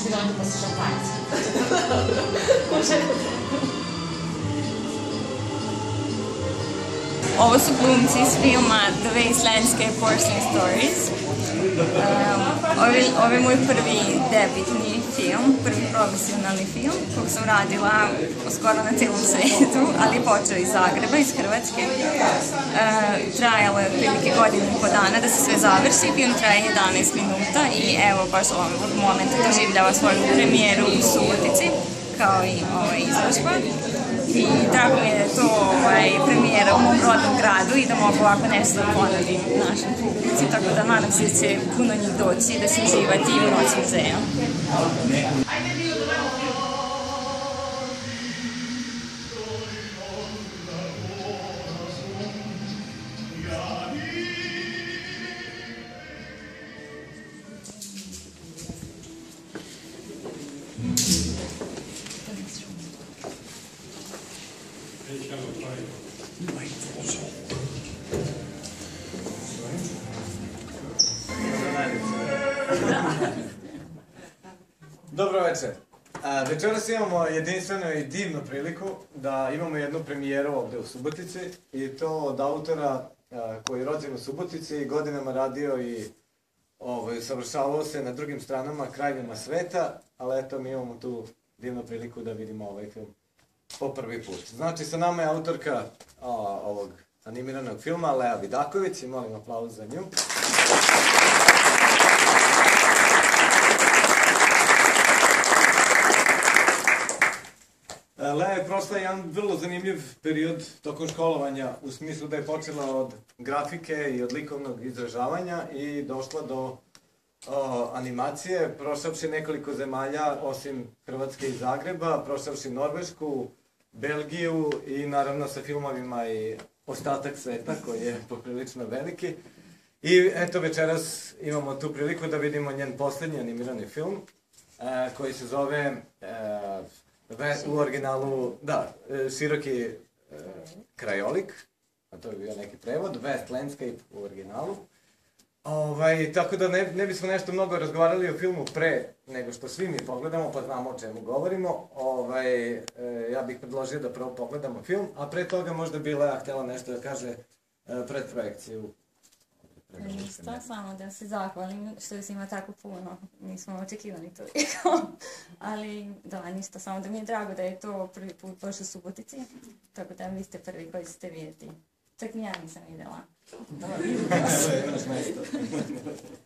bi doneti posle šampanjca. Ovo su glumci iz filma The Wastelandscape Porcelain Stories. Ovo je moj prvi debitni film, prvi profesionalni film kog sam radila skoro na celom svetu, ali počeo iz Zagreba, iz Hrvatske. Trajalo je otprilike godinu i po dana da se sve završi, film traje 11 minuta i evo baš ovog momenta doživljava svoju premijeru u Subotici, kao i izložba. I drago mi je da je to premijera u mom rodnom gradu i da mogu ovako nešto da ponudim našem publici, tako da nadam se da će puno njih doći da se uživati i u Noć muzeja. Dobro večer. Večeras imamo jedinstvenu i divnu priliku da imamo jednu premijeru ovde u Subotici i to od autora koji je rođen u Subotici i godinama radio i savršavao se na drugim stranama, krajevima sveta, ali eto mi imamo tu divnu priliku da vidimo ovaj film po prvi put. Znači, sa nama je autorka ovog animiranog filma, Lea Vidaković, i molim aplauz za nju. Lea je prošla jedan vrlo zanimljiv period tokom školovanja, u smislu da je počela od grafike i od likovnog izražavanja i došla do animacije, prošavši nekoliko zemalja, osim Hrvatske i Zagreba, prošavši Norvešku, Belgiju i naravno sa filmovima i ostatak sveta koji je poprilično veliki. I eto večeras imamo tu priliku da vidimo njen poslednji animirani film koji se zove u originalu, da, Široki krajolik, a to je bio neki prevod, West Landscape u originalu. Tako da ne bismo nešto mnogo razgovarali o filmu pre nego što svi mi pogledamo, pa znamo o čemu govorimo. Ja bih predložio da prvo pogledamo film, a pre toga možda bi Lea htjela nešto da kaže pred projekciju. Ništa, samo da se zahvalim što vas ima tako puno, nismo očekivali toliko, ali da, ništa, samo da mi je drago da je to prvi put baš u Subotici, tako da vi ste prvi koji ćete vidjeti, čak ni ja nisam vidjela. Da, imaš mesto.